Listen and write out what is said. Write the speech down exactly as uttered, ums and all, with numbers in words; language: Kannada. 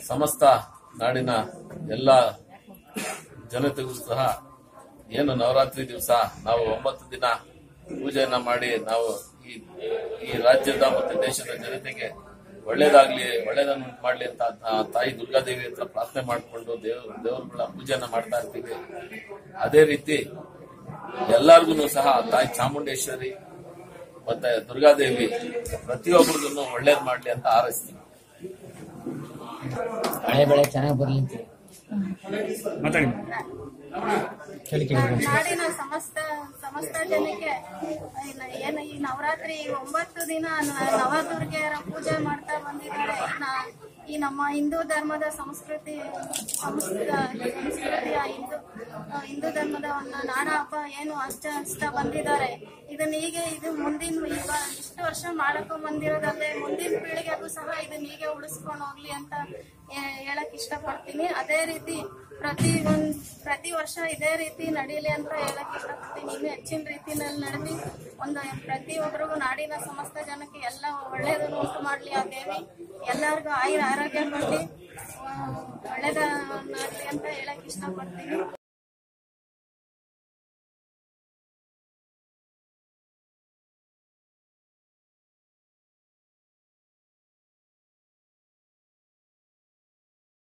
ಸಮಸ್ತ ನಾಡಿನ ಎಲ್ಲ ಜನತೆಗೂ ಸಹ ಏನು ನವರಾತ್ರಿ ದಿವಸ ನಾವು ಒಂಬತ್ತು ದಿನ ಪೂಜೆಯನ್ನ ಮಾಡಿ ನಾವು ಈ ಈ ರಾಜ್ಯದ ಮತ್ತು ದೇಶದ ಜನತೆಗೆ ಒಳ್ಳೇದಾಗ್ಲಿ ಒಳ್ಳೇದನ್ನು ಮಾಡ್ಲಿ ಅಂತ ತಾಯಿ ದುರ್ಗಾದೇವಿ ಹತ್ರ ಪ್ರಾರ್ಥನೆ ಮಾಡಿಕೊಂಡು ದೇವ್ ದೇವರುಗಳ ಪೂಜೆಯನ್ನ ಮಾಡ್ತಾ ಇರ್ತೀವಿ. ಅದೇ ರೀತಿ ಎಲ್ಲಾರ್ಗು ಸಹ ತಾಯಿ ಚಾಮುಂಡೇಶ್ವರಿ ಮತ್ತೆ ದುರ್ಗಾದೇವಿ ಪ್ರತಿಯೊಬ್ಬರಿಗೂ ಒಳ್ಳೇದ್ ಮಾಡ್ಲಿ ಅಂತ ಹಾರೈಸ್ತೀವಿ. ಹಳೆ ಬೆಳೆ ಚೆನ್ನಾಗಿ ಬರ್ಲಿ ಮಾತಾಡಿ. ನಾಡಿನ ಸಮಸ್ತ ಸಮಸ್ತ ಜನಕ್ಕೆ ಏನು ಈ ನವರಾತ್ರಿ ಒಂಬತ್ತು ದಿನ ನವದುರ್ಗೆಯರ ಪೂಜೆ ಮಾಡ್ತಾ ಬಂದಿದ್ದಾರೆ. ಈ ನಮ್ಮ ಹಿಂದೂ ಧರ್ಮದ ಸಂಸ್ಕೃತಿ ಸಂಸ್ಕೃತಿಯ ಹಿಂದೂ ಹಿಂದೂ ಧರ್ಮದ ನಾಡ ಹಬ್ಬ ಏನು ಆಚರಿಸ್ತಾ ಬಂದಿದ್ದಾರೆ. ಇದನ್ನ ಹೀಗೆ ಇದು ಮುಂದಿನ ಈಗ ಇಷ್ಟು ವರ್ಷ ಮಾಡ್ಕೊಂಡ್ ಬಂದಿರೋದಲ್ಲದೆ ಮುಂದಿನ ಪೀಳಿಗೆಗೂ ಸಹ ಇದನ್ನ ಹೀಗೆ ಉಳಿಸ್ಕೊಂಡು ಹೋಗ್ಲಿ ಅಂತ ಹೇಳಕ್ ಇಷ್ಟಪಡ್ತೀನಿ. ಅದೇ ರೀತಿ ಪ್ರತಿ ಒಂದ್ ಪ್ರತಿ ವರ್ಷ ಇದೇ ರೀತಿ ನಡೀಲಿ ಅಂತ ಹೇಳಕ್ ಇಷ್ಟಪಡ್ತೀನಿ. ಇನ್ನು ಹೆಚ್ಚಿನ ರೀತಿನಲ್ಲಿ ನಡೆದಿ ಒಂದು ಪ್ರತಿಯೊಬ್ಬರಿಗೂ ನಾಡಿನ ಸಮಸ್ತ ಜನಕ್ಕೆ ಎಲ್ಲ ಒಳ್ಳೇದನ್ನು ಉಂಟು ಮಾಡ್ಲಿ ಆ ದೇವಿ. ಎಲ್ಲರಿಗೂ ಆಯುರ ಆರೋಗ್ಯ ಕೊಡ್ಲಿ, ಒಳ್ಳೇದಾಗ್ಲಿ ಅಂತ ಹೇಳಕ್ ಇಷ್ಟಪಡ್ತೀನಿ.